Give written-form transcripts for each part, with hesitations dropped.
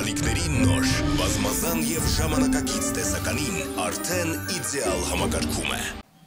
ալիքների նոր, բազմազան և ժամանակակից տեսականին արդեն իդեալ համակարգում է։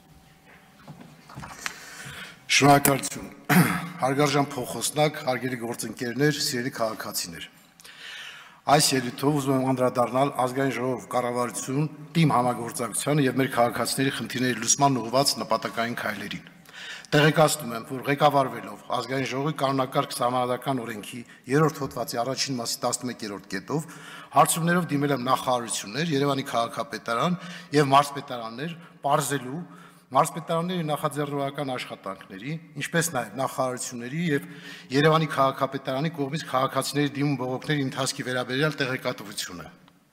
Շնորհակալություն, հարգարժան փոխոսնակ, հարգելի գործընկերներ, սիրելի քաղաքացիներ։ Այս ելույթով ուզում եմ անդրադառնալ ազգային ժողով կառավարություն, թիմ համագործակցությանը եւ մեր քաղաքացիների խնդիրների լուծման ուղղված նպատակային քայլերին։ Տեղեկացնում եմ, որ ղեկավարվելով ազգային ժողովի կանոնակարգ սահմանադրական օրենքի 3-րդ հոդվածի առաջին մասի 11-րդ կետով հարցումներով դիմել եմ նախարարություններ, Երևանի քաղաքապետարան եւ մարզպետարաններ պարզելու մարզպետարանների նախաձեռնողական աշխատանքների, ինչպես նաև նախարարությունների եւ Երևանի քաղաքապետարանի կողմից քաղաքացիների դիմում բողոքների ընթացքի վերաբերյալ տեղեկատվությունը։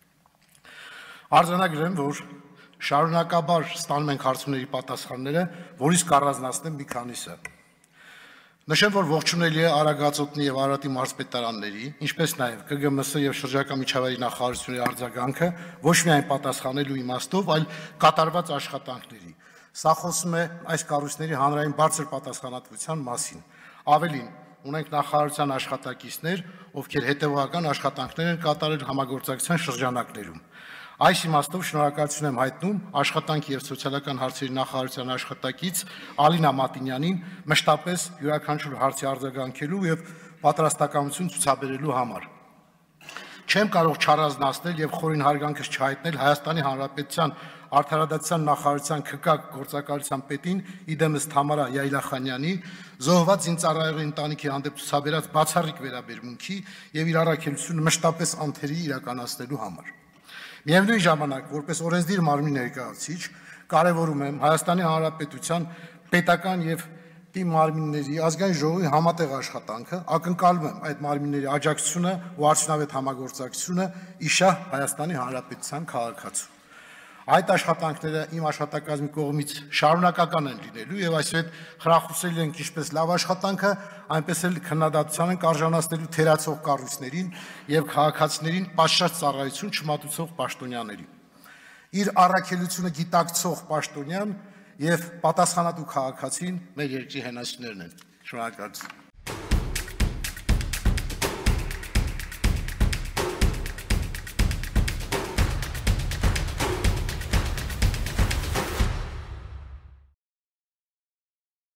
Արձանագրեմ, որ շարունակաբար ստանում ենք հարցումների պատասխանները, որից կառանձնացնեմ մի քանիսը։ Նշեմ, որ ողջունելի է Արագածոտնի եւ Արարատի մարզպետարանների, ինչպես նաև ԿԳՄՍ եւ շրջակա միջավայրի նախարարությունների արձագանքը ոչ միայն պատասխանելու իմաստով, այլ կատարված աշխատանքների։ Սա խոսում է այս կառույցների հանրային բարձր պատասխանատվության մասին։ Ավելին, ունենք նախարարության աշխատակիցներ, ովքեր հետևողական աշխատանքներ են կատարել համագործակցության շրջանակներում։ Այս իմաստով շնորհակալություն եմ հայտնում աշխատանքի եւ սոցիալական հարցերի նախարարության աշխատակից Ալինա Մատինյանին մշտապես յուրաքանչյուր հարցի արձագանքելու եւ պատրաստակամություն ցուցաբերելու համար։ Չեմ կարող չառանձնացնել եւ խորին հարգանքս չհայտնել Հայաստանի Հանրապետության Արդարադատության նախարարության ՔԿ գործակալության պետին իդեմս Թամարա Յայլախանյանի զոհված զինծառայողի ընտանիքի հանդեպ ցուցաբերած բացառիկ վերաբերմունքի եւ իր առաքելությունը մշտապես անթերի իրականացնելու համար։ Միևնույն ժամանակ, որպես օրենսդիր մարմնի ներկայացուցիչ, կարևորում եմ Հայաստանի Հանրապետության պետական եւ թիմ մարմինների ազգային ժողովի համատեղ աշխատանքը, ակնկալում եմ այդ մարմինների աջակցությունը ու արդյունավետ համագործակցությունը իշահ Հայաստանի Հանրապետության քաղաքացու։ Այդ աշխատանքները իմ աշխատակազմի կողմից շարունակական են լինելու եւ այսուհետ խրախուսել ենք ինչպես լավ աշխատանքը, այնպես էլ քննադատության ենք արժանացնելու թերացող կառույցներին եւ քաղաքացիներին պատշաճ ծառայություն չմատուցող պաշտոնյաներին։ Իր առաքելությունը գիտակցող պաշտոնյան եւ պատասխանատու քաղաքացին մեր երկրի հենասյուներն են։ Շնորհակալություն։